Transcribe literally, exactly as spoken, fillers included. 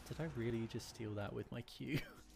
Did I really just steal that with my Q?